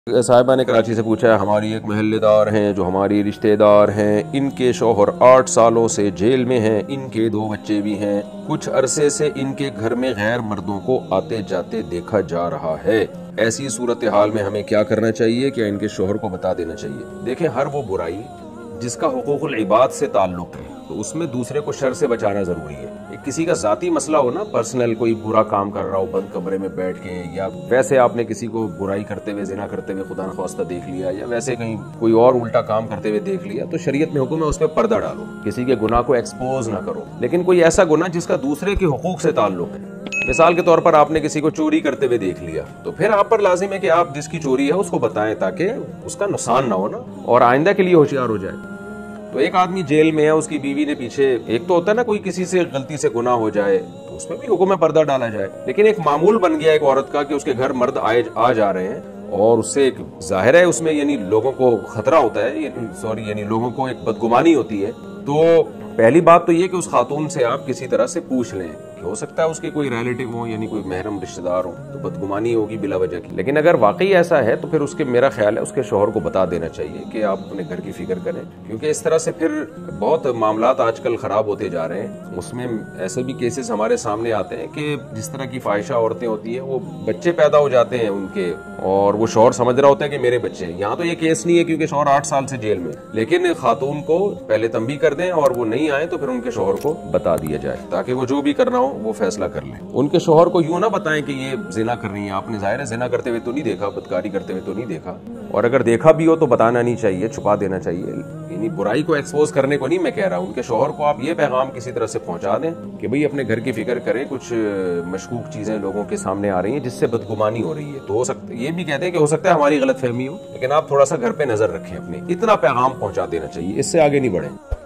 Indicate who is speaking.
Speaker 1: صاحبہ نے کراچی سے پوچھا ہے، ہماری ایک محلے دار ہیں جو ہماری رشتہ دار ہیں، ان کے شوہر 8 سالوں سے جیل میں ہیں، ان کے 2 بچے بھی ہیں، کچھ عرصے سے ان کے گھر میں غیر مردوں کو آتے جاتے دیکھا جا رہا ہے، ایسی صورتحال میں ہمیں کیا کرنا چاہیے؟ کیا ان کے شوہر کو بتا دینا چاہیے؟ دیکھیں، ہر وہ برائی جس کا حقوق العباد سے تعلق ہے تو اس میں دوسرے کو شر سے بچانا ضروری ہے۔ کسی کا ذاتی مسئلہ ہو نا، پرسنل کوئی برا کام کر رہا ہو بند کمرے میں بیٹھ کے، یا ویسے آپ نے کسی کو برائی کرتے ہوئے، زنا کرتے ہوئے خدا نخواستہ دیکھ لیا، یا ویسے کہیں کوئی اور الٹا کام کرتے ہوئے دیکھ لیا، تو شریعت میں حکم ہے اس پہ پردہ ڈالو، کسی کے گناہ کو ایکسپوز نہ کرو۔ لیکن کوئی ایسا گناہ جس کا دوسرے کے حقوق سے تعلق ہے، مثال کے طور پر آپ نے کسی کو چوری کرتے ہوئے دیکھ لیا، تو پھر آپ پر لازم ہے کہ آپ جس کی چوری ہے اس کو بتائیں تاکہ اس کا نقصان نہ ہو نا، اور آئندہ کے لیے ہوشیار ہو جائے۔ تو ایک آدمی جیل میں ہے، اس کی بیوی نے پیچھے، ایک تو ہوتا ہے نا کوئی کسی سے غلطی سے گناہ ہو جائے تو اس میں بھی حکم ہے پردہ ڈالا جائے، لیکن ایک معمول بن گیا ایک عورت کا کہ اس کے گھر مرد آ جا رہے ہیں، اور اس سے ایک ظاہر ہے اس میں یعنی لوگوں کو خطرہ ہوتا ہے، یعنی لوگوں کو ایک بدگمانی ہوتی ہے۔ تو پہلی بات تو یہ کہ اس خاتون سے آپ کسی طرح سے پوچھ لیں کہ ہو سکتا ہے اس کے کوئی ریلیٹیو ہو، یعنی کوئی محرم رشتہ دار ہو، تو بدگمانی ہوگی بلا وجہ کی۔ لیکن اگر واقعی ایسا ہے تو پھر اس کے، میرا خیال ہے اس کے شوہر کو بتا دینا چاہیے کہ آپ اپنے گھر کی فکر کریں، کیونکہ اس طرح سے پھر بہت معاملات آج کل خراب ہوتے جا رہے ہیں۔ اس میں ایسے بھی کیسز ہمارے سامنے آتے ہیں کہ جس طرح کی فاحشہ عورتیں ہوتی ہیں، وہ بچے پیدا ہو جاتے ہیں ان کے، اور وہ شوہر سمجھ رہا ہوتا ہے کہ میرے بچے ہیں۔ یہاں تو یہ کیس نہیں ہے کیونکہ شوہر 8 سال سے جیل میں، لیکن خاتون کو پہلے تنبیہ کر دیں اور وہ نہیں آئے تو پھر ان کے شوہر کو بتا دیا جائے تاکہ وہ جو بھی کرنا ہو وہ فیصلہ کر لیں۔ ان کے شوہر کو یوں نہ بتائیں کہ یہ زنا کر رہی ہیں، آپ نے ظاہر ہے زنا کرتے ہوئے تو نہیں دیکھا، بدکاری کرتے ہوئے تو نہیں دیکھا، اور اگر دیکھا بھی ہو تو بتانا نہیں چاہیے، چھپا دینا چاہیے، یعنی برائی کو ایکسپوز کرنے کو نہیں میں کہہ رہا ہوں۔ ان کے شوہر کو آپ یہ پیغام کسی طرح سے پہنچا دیں کہ بھئی اپنے گھر کی فکر کریں، کچھ مشکوک چیزیں لوگوں کے سامنے آ رہی ہیں جس سے بدگمانی ہو رہی ہے، تو ہو سکتا ہے یہ بھی کہتے ہیں کہ ہو سکتا ہے ہماری غلط فہمی ہو، لیکن آپ تھوڑا سا گھر پہ نظر رکھیں اپنی، اتنا پیغام پہنچا دینا چاہیے، اس سے آگے نہیں بڑھیں۔